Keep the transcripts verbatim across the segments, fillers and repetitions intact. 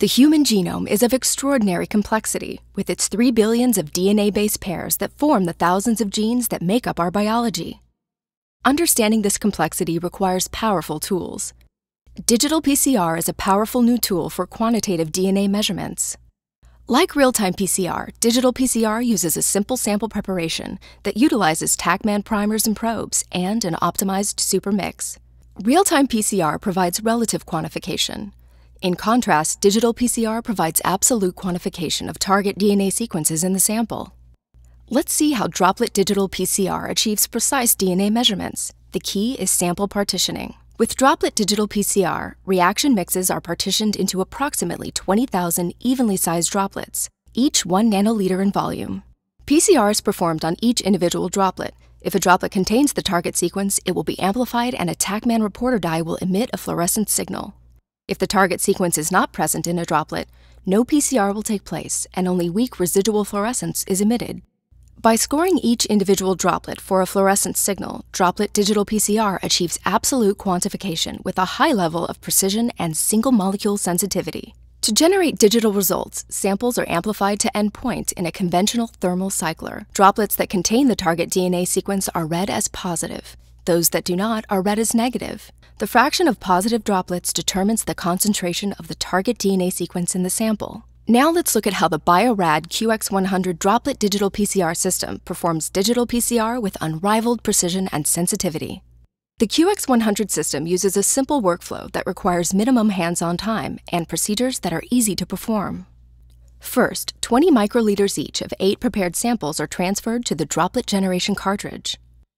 The human genome is of extraordinary complexity, with its three billions of D N A-based pairs that form the thousands of genes that make up our biology. Understanding this complexity requires powerful tools. Digital P C R is a powerful new tool for quantitative D N A measurements. Like real-time P C R, digital P C R uses a simple sample preparation that utilizes TaqMan primers and probes and an optimized supermix. Real-time P C R provides relative quantification. In contrast, digital P C R provides absolute quantification of target D N A sequences in the sample. Let's see how Droplet Digital P C R achieves precise D N A measurements. The key is sample partitioning. With Droplet Digital P C R, reaction mixes are partitioned into approximately twenty thousand evenly sized droplets, each one nanoliter in volume. P C R is performed on each individual droplet. If a droplet contains the target sequence, it will be amplified and a TaqMan reporter dye will emit a fluorescent signal. If the target sequence is not present in a droplet, no P C R will take place and only weak residual fluorescence is emitted. By scoring each individual droplet for a fluorescent signal, Droplet Digital P C R achieves absolute quantification with a high level of precision and single-molecule sensitivity. To generate digital results, samples are amplified to endpoint in a conventional thermal cycler. Droplets that contain the target D N A sequence are read as positive. Those that do not are read as negative. The fraction of positive droplets determines the concentration of the target D N A sequence in the sample. Now let's look at how the Bio-Rad Q X one hundred Droplet Digital P C R system performs digital P C R with unrivaled precision and sensitivity. The Q X one hundred system uses a simple workflow that requires minimum hands-on time and procedures that are easy to perform. First, twenty microliters each of eight prepared samples are transferred to the droplet generation cartridge.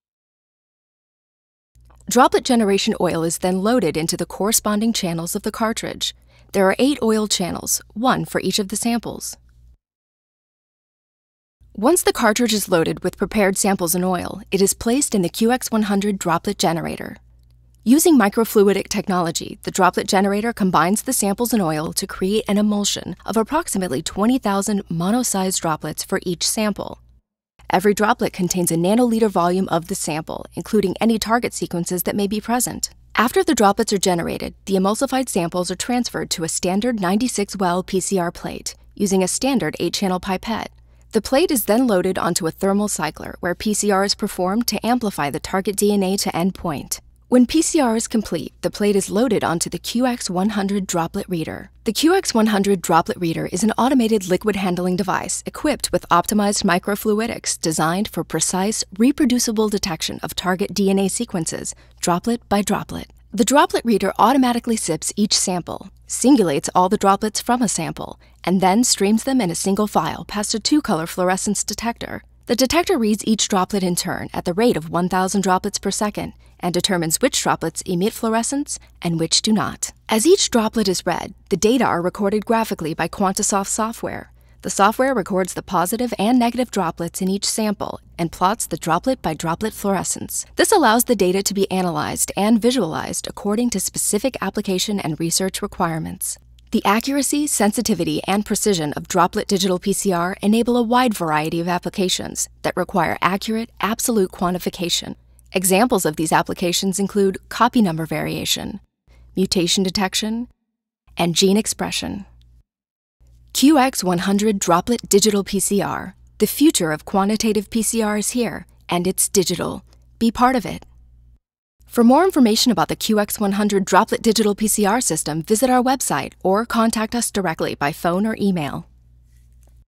Droplet generation oil is then loaded into the corresponding channels of the cartridge. There are eight oil channels, one for each of the samples. Once the cartridge is loaded with prepared samples and oil, it is placed in the Q X one hundred droplet generator. Using microfluidic technology, the droplet generator combines the samples and oil to create an emulsion of approximately twenty thousand mono-sized droplets for each sample. Every droplet contains a nanoliter volume of the sample, including any target sequences that may be present. After the droplets are generated, the emulsified samples are transferred to a standard ninety-six well P C R plate using a standard eight channel pipette. The plate is then loaded onto a thermal cycler where P C R is performed to amplify the target D N A to endpoint. When P C R is complete, the plate is loaded onto the Q X one hundred droplet reader. The Q X one hundred droplet reader is an automated liquid handling device equipped with optimized microfluidics designed for precise, reproducible detection of target D N A sequences, droplet by droplet. The droplet reader automatically sips each sample, singulates all the droplets from a sample, and then streams them in a single file past a two-color fluorescence detector. The detector reads each droplet in turn at the rate of one thousand droplets per second and determines which droplets emit fluorescence and which do not. As each droplet is read, the data are recorded graphically by Quantisoft software. The software records the positive and negative droplets in each sample and plots the droplet-by-droplet fluorescence. This allows the data to be analyzed and visualized according to specific application and research requirements. The accuracy, sensitivity, and precision of Droplet Digital P C R enable a wide variety of applications that require accurate, absolute quantification. Examples of these applications include copy number variation, mutation detection, and gene expression. Q X one hundred Droplet Digital P C R. The future of quantitative P C R is here, and it's digital. Be part of it. For more information about the Q X one hundred Droplet Digital P C R system, visit our website or contact us directly by phone or email.